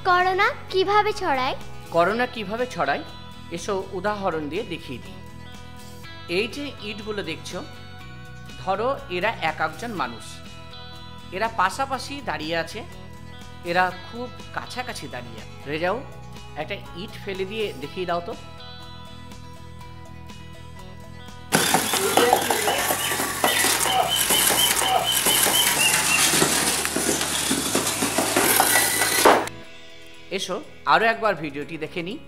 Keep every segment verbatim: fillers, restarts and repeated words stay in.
Corona কিভাবে ছড়ায়? Corona কিভাবে ছড়ায় এসো উদাহরণ দিয়ে দেখিয়ে দিই। এই যে ইটগুলো দেখছো, ধরো এরা এক একজন মানুষ, এরা পাশাপাশি দাঁড়িয়ে আছে, এরা খুব কাছাকাছি দাঁড়িয়ে। রেজাও একটা ইট ফেলে দিয়ে দেখিয়ে দাও তো। এসো আরো একবার ভিডিওটি দেখে নিই।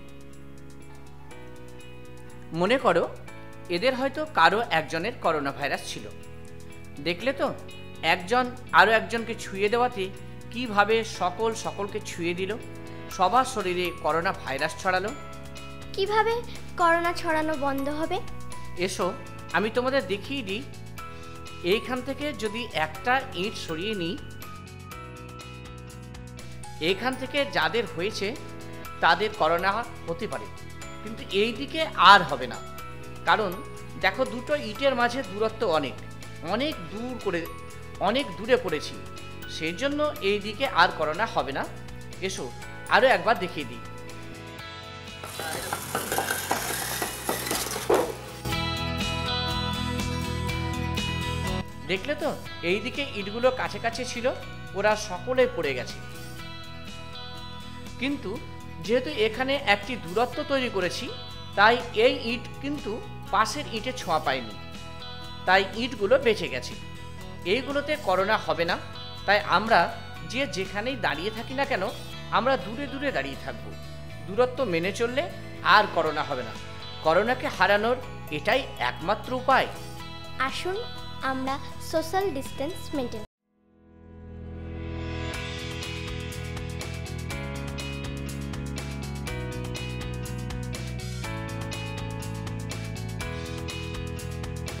মনে করো এদের হয়তো কারো একজনের করোনা ভাইরাস ছিল। দেখলে তো একজন আরো একজনকে ছুঁয়ে দেওয়াতে কিভাবে সকল সকলকে ছুঁয়ে দিল, সবার শরীরে করোনা ভাইরাস ছড়ালো। কিভাবে করোনা ছড়ানো বন্ধ হবে? এসো আমি তোমাদের দেখিয়ে দিই। এইখান থেকে যদি একটা ইট সরিয়ে নিই, এইখান থেকে যাদের হয়েছে তাদের করোনা হতে পারে, কিন্তু এই দিকে আর হবে না। কারণ দেখো দুটো ইটের মাঝে দূরত্ব অনেক অনেক দূর করে অনেক দূরে পড়েছি, সেই জন্য এই দিকে আর করোনা হবে না। এসো আরো একবার দেখিয়ে দিই। দেখলে তো এই দিকে ইটগুলো কাছে কাছে ছিল, ওরা সকলে পড়ে গেছে। কিন্তু যেহেতু এখানে একটি দূরত্ব তৈরি করেছি, তাই এই ইট কিন্তু পাশের ইটে ছোঁয়া পায়নি, তাই ইটগুলো বেঁচে গেছে। এইগুলোতে করোনা হবে না। তাই আমরা যে যেখানেই দাঁড়িয়ে থাকি না কেন, আমরা দূরে দূরে দাঁড়িয়ে থাকব। দূরত্ব মেনে চললে আর করোনা হবে না। করোনাকে হারানোর এটাই একমাত্র উপায়। আসুন আমরা সোশ্যাল ডিস্টেন্স মেনটেন